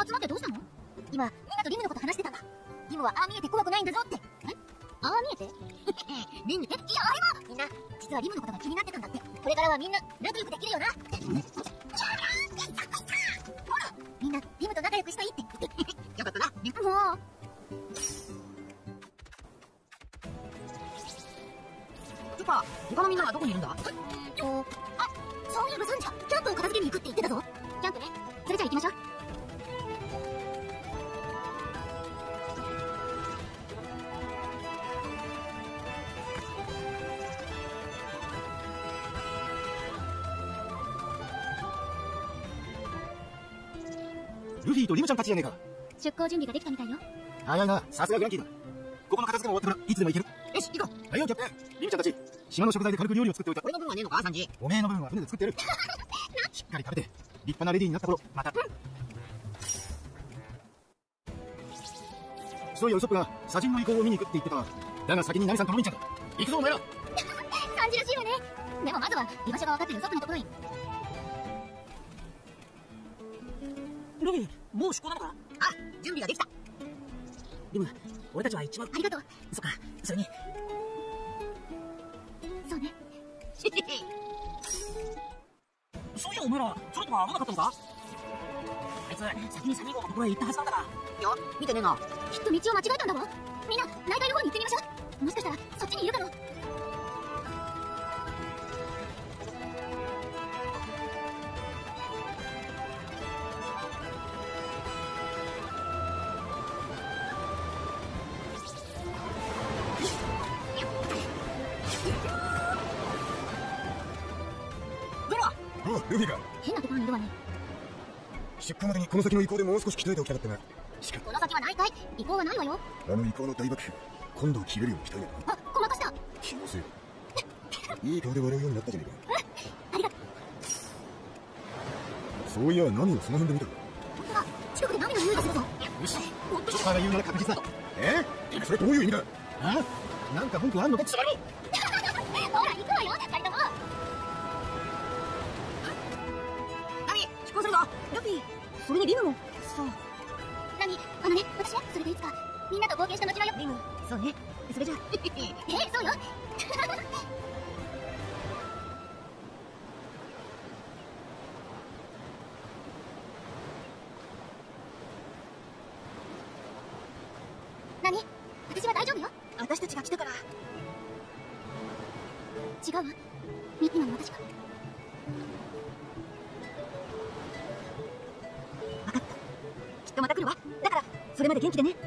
集まってどうしたの？今みんなとリムのこと話してたんだ。リムはああ見えて怖くないんだぞって。え？ああ見えてリム？え、いやあれはみんな実はリムのことが気になってたんだって。これからはみんな仲良くできるよなって。ほらみんなリムと仲良くしたいってよかったなリム。もうてか他のみんなはどこにいるんだ？えっとあ、そういえばサンジャキャンプを片付けに行くって言ってたぞ。キャンプね。それじゃあ行きましょう。 ルフィとリムちゃんたちじゃねえか。 出航準備ができたみたいよ。 早いな、さすがグランキーだ。ここの片付けも終わってからいつでも行ける。よし、行こう。はいよ、キャプテン。リムちゃんたち、島の食材で軽く料理を作っておいた。 俺の分はねえのか、サンジ。 おめえの部分は船で作ってやる。しっかり食べて、立派なレディーになった頃、また。そういやウソップが砂塵の遺構を見に行くって言ってたわ。だが先にナミさんとロビンちゃんだ。行くぞお前ら。 感じらしいわね。でもまずは居場所が分かってるウソップのところに。 ルフィ、もう出航なのか？あ、準備ができた。リム、俺たちは一番。 ありがとう。 そっか、それに。 そうね。 そういやお前ら、それとか合わなかったのか？あいつ、先にサニー号のところへ行ったはずなんだが。いや、見てねえな。 きっと道を間違えたんだわ。みんな、内海の方に行ってみましょう。もしかしたら、そっちにいるかも。 おう、ルフィか。 変なところにいるわね。 出荷までにこの先の遺構でもう少し鍛えておきたかったな。しかこの先はないかい？遺構はないわよ。 あの遺構の大爆風、今度切れるように鍛えよう。 あ、ごまかした。 気のせい。いい顔で笑うようになったじゃねえか。 ありがとう。 そういや、ナミをその辺で見た。 本当だ。近くでナミの匂いがするぞ。 よし、チョッパーが言うなら確実だ。え？それどういう意味だ？あ？なんか文句あんのか？ ほら、行くわよ、二人とも。 ナミ、出航するぞ。ルフィ、それにリムも。そう。 ナミ、あのね、私はそれでいつかみんなと冒険した後だよ。 リム、そうね。それじゃあ。 え、そうよ。何？私は大丈夫よ。 私たちが来たから。 違うわ。み今の私が。 分かった。きっとまた来るわ。だから、それまで元気でね。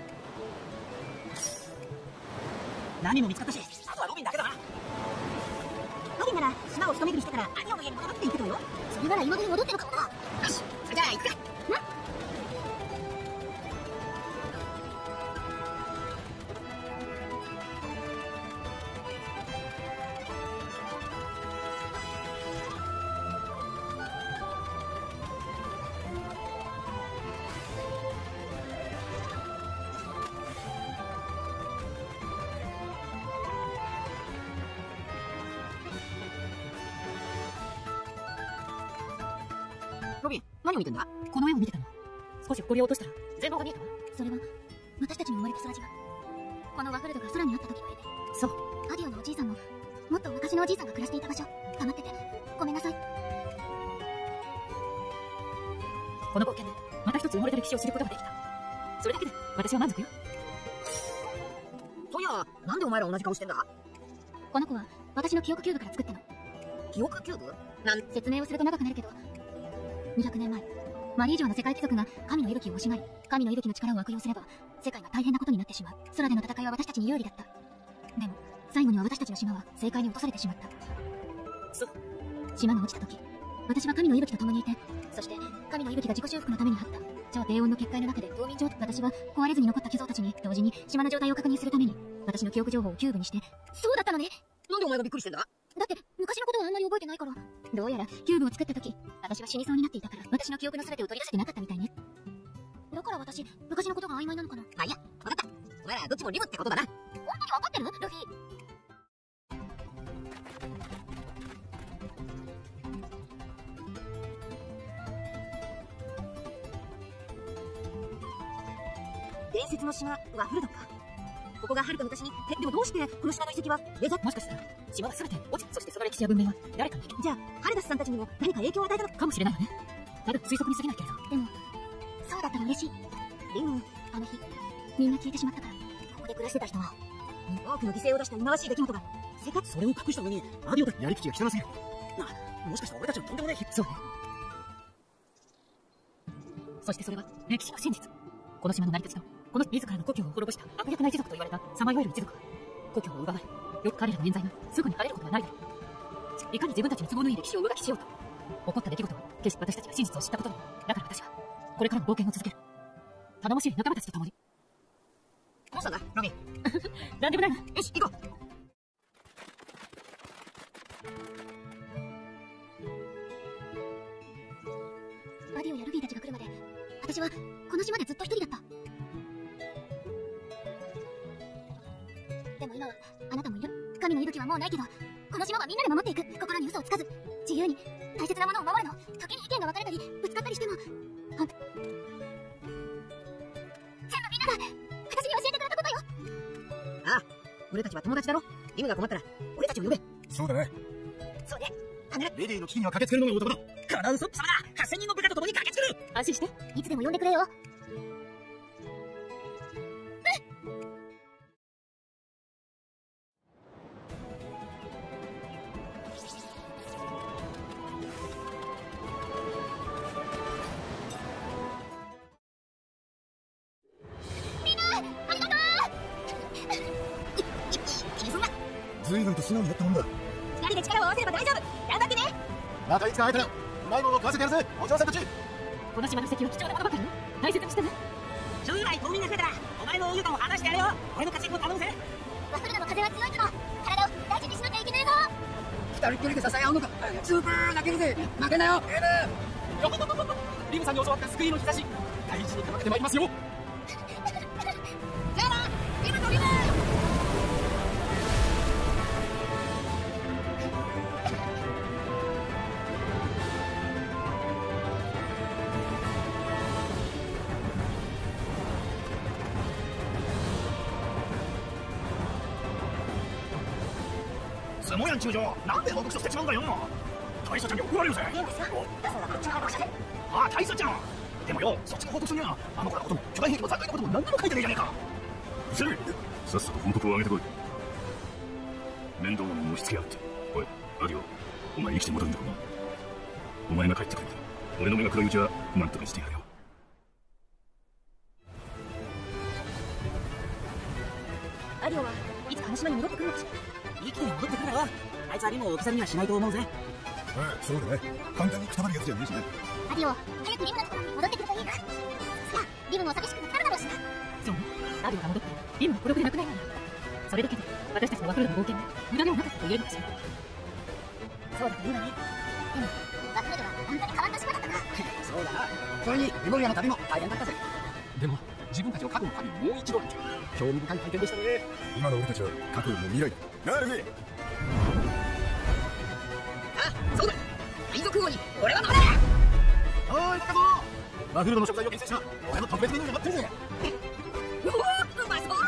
何も見つかったし、あとはロビンだけだな。ロビンなら島を一巡りしてからアディオの家に戻るって言ってたよ。 それなら今頃に戻ってるかもな。 よし、それじゃあ行くか。ロビン、何を見てんだ？ この絵を見てたの。少し誇りを落としたら全貌が見えたわ。 それは私たちの生まれた空島。このワフルドが空にあった時の絵で。 そう。 アディオのおじいさんももっと昔のおじいさんが暮らしていた場所。黙っててごめんなさい。 この冒険でまた一つ埋もれた歴史を知ることができた。それだけで私は満足よ。 そういや、なんでお前ら同じ顔してんだ？ この子は私の記憶キューブから作ったの。 記憶キューブ？なん説明をすると長くなるけど、にひゃくねんまえ、マリー城の世界貴族が神の息吹を失い、神の息吹の力を悪用すれば世界が大変なことになってしまう。空での戦いは私たちに有利だった。でも最後には私たちの島は正解に落とされてしまった。 そう。 島が落ちた時、私は神の息吹と共にいて、そして神の息吹が自己修復のために張った超低温の結界の中で冬眠状態。私は壊れずに残った寄贈たちに同時に島の状態を確認するために私の記憶情報をキューブにして。そうだったのね。 なんでお前がびっくりしてんだ？ だって昔のことはあんまり覚えてないから。どうやらキューブを作った時、私は死にそうになっていたから、私の記憶の全てを取り出せてなかったみたいね。だから私昔のことが曖昧なのかな。 まあいいや、分かった。お前らどっちもリムってことだな。 本当に分かってるルフィ？ 伝説の島ワフルドンか。ここがはるか昔に、え、でもどうしてこの島の遺跡はデザート、もしかしたら島が全て落ち、そしてその歴史や文明は誰かに、じゃあハルダスさんたちにも何か影響を与えたのかもしれないよね。ただ推測に過ぎないけれど。 でもそうだったら嬉しい。 でもあの日みんな消えてしまったから、ここで暮らしてた人は多くの犠牲を出した忌まわしい出来事が世界、 それを隠した上にアディオたちやり口が汚すぎる。な、もしかしたら俺たちのとんでもない。 そうね。そしてそれは歴史の真実。この島の成り立ちと、この自らの故郷を滅ぼした悪逆な一族と言われたさまよえる一族は、故郷を奪われ、よく彼らの冤罪がすぐに晴れることはないだろう。いかに自分たちの都合のいい歴史を上書きしようと、起こった出来事は決して私たちが真実を知ったことに。だから私はこれからの冒険を続ける。頼もしい仲間たちと共に。 どうしたんだロビン。 なんでもないな。 よし行こう。 アディオやルビーたちが来るまで私はこの島でずっと一人だった。でも今はあなたもいる。神の息吹はもうないけど、この島はみんなで守っていく。心に嘘をつかず自由に大切なものを守るの。時に意見が分かれたりぶつかったりしても、ほん全部みんなが私に教えてくれたことよ。 ああ、俺たちは友達だろ。リムが困ったら俺たちを呼べ。 そうだね。 そうね。 レディーの危機には駆けつけるのが男だ。カナウソップ様だ。はっせんにんの部下と共に駆けつける。 安心して。 いつでも呼んでくれよ。 随分と素直になったもんだ。 二人で力を合わせれば大丈夫。頑張ってね。 またいつか会えたらうまいものを食わせてやるぜ、お嬢さんたち。 この島の遺跡は貴重なものばかりよ。大切にしてね。 将来島民が増えたらお前のお湯とも話してやるよ。俺の活躍を頼むぜ。 ワフルドの風は強いけど体を大事にしなきゃいけないぞ。 二人っきりで支え合うのか。スーパー泣けるぜ。負けなよ。ええな。よっリムさんに教わった救いの日差し、大事にかまってまいりますよ。 じゃあな、リムとリム。 スモヤン中将、なんで報告書捨てちまうんだよ。大佐ちゃんに怒られるぜ。 いいんですよ。だからこっちの報告書で。 ああ、大佐ちゃん。でもよ、そっちの報告書にはあの子らのことも巨大兵器の残骸のことも何でも書いてねえじゃねえか。うせえ、さっさと報告を上げてこい。面倒なものを押し付けやがって。おいアディオ、お前生きて戻るんだろうな。お前が帰ってくれ。俺の目が暗いうちは何とかしてやるよ。 アディオはいつかあの島に戻ってくるのかしら。 生きて戻ってくるだろ。あいつはリムを置き去りにはしないと思うぜ。 ああ、そうだね。簡単にくたばるやつじゃねえしね。 アディオ、早くリムのところに戻ってくるといいな。さあ、リムも寂しくなるだろうしな。 そうね。アディオが戻ってリムが孤独でなくなるんだ。それだけで私たちのワフルドの冒険は無駄ではなかったと言えるのかしら。 そうだといいわね。でもワフルドは本当に変わった島だったな。 そうだな。それにリモリアの旅も大変だったぜ。でも自分たちを過去の旅にもう一度見て興味深い体験でしたね。 今の俺たちは過去よりも未来だ。なるね。 あ、そうだ。海賊王に俺は乗れ。おーい、バカぞ。ワフルドの食材を厳選した俺の特別メニューが待ってるぜ。うおー、うまそう。